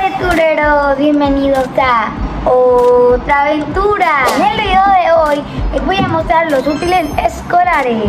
aventureros, bienvenidos a otra aventura. En el video de hoy les voy a mostrar los útiles escolares.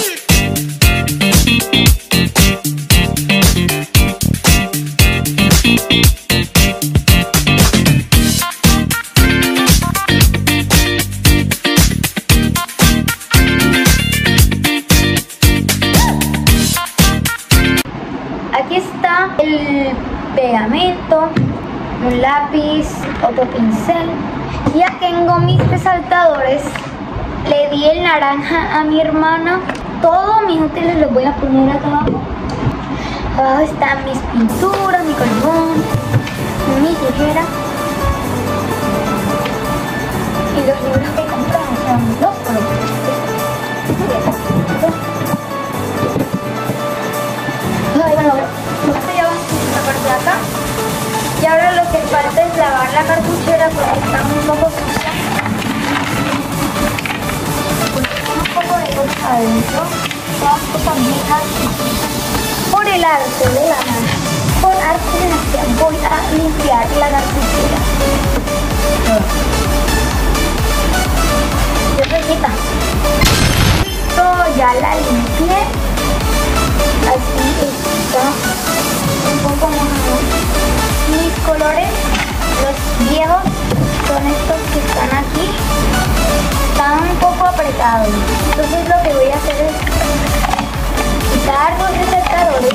Aquí está el pegamento, un lápiz, otro pincel. Ya tengo mis resaltadores. Le di el naranja a mi hermana. Todos mis útiles los voy a poner acá abajo. Abajo están mis pinturas, mi carbón, mi tijera y los libros que compramos son dos colores. Bueno, esto ya va esta parte de acá. Y ahora lo que falta es lavar la cartuchera porque está un poco sucia. Porque tiene un poco de cosas adentro, todas cosas viejas. Por el arte de la mano, por arte de magia, voy a limpiar la cartuchera. Ya se quita. Listo, ya la limpié. Así está un poco mojado. Mis colores, los viejos, son estos que están aquí. Están un poco apretados. Entonces lo que voy a hacer es quitar los resaltadores.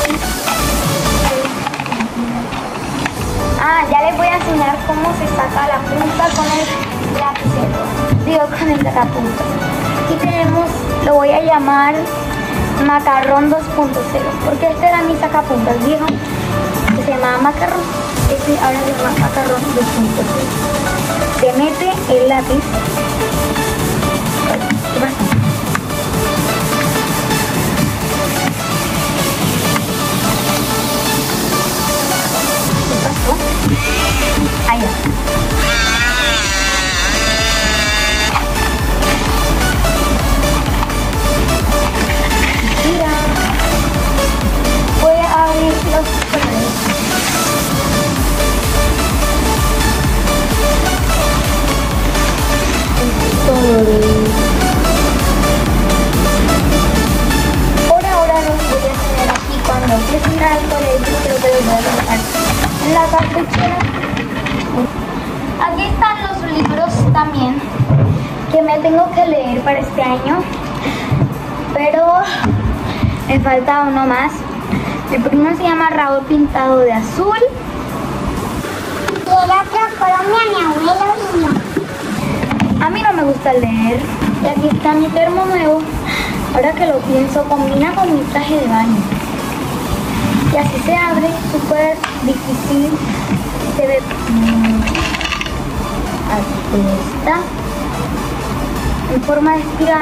Ya les voy a enseñar cómo se saca la punta con el lapicero. Digo, con el sacapuntas. Aquí tenemos, lo voy a llamar Macarrón 2.0, porque este era mi sacapuntas viejo, que se llamaba Macarrón. Este ahora se llama Macarrón 2.0. Se mete el lápiz. ¿Qué pasa? ¿Qué pasó? Ahí va. Voy a abrir los colores. Por ahora los voy a tener aquí. Cuando empiecen al colegio creo que los voy a colocar en la cartuchera. Aquí están los libros también que me tengo que leer para este año, pero me falta uno más. El primero se llama Rabo Pintado de Azul. Y el otro Colombia, mi abuelo y yo. A mí no me gusta leer. Y aquí está mi termo nuevo. Ahora que lo pienso, combina con mi traje de baño. Y así se abre, súper difícil. Se ve. Aquí está. En forma de espiral.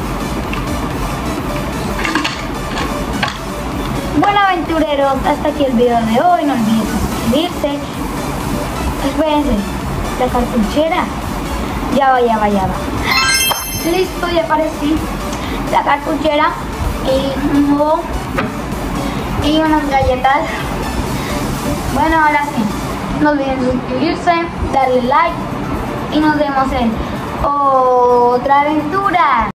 Bueno, aventureros, hasta aquí el video de hoy. No olviden suscribirse. Espérense, la cartuchera. Ya va. Listo, ya aparecí. La cartuchera y un huevo y unas galletas. Bueno, ahora sí. No olviden suscribirse, darle like y nos vemos en otra aventura.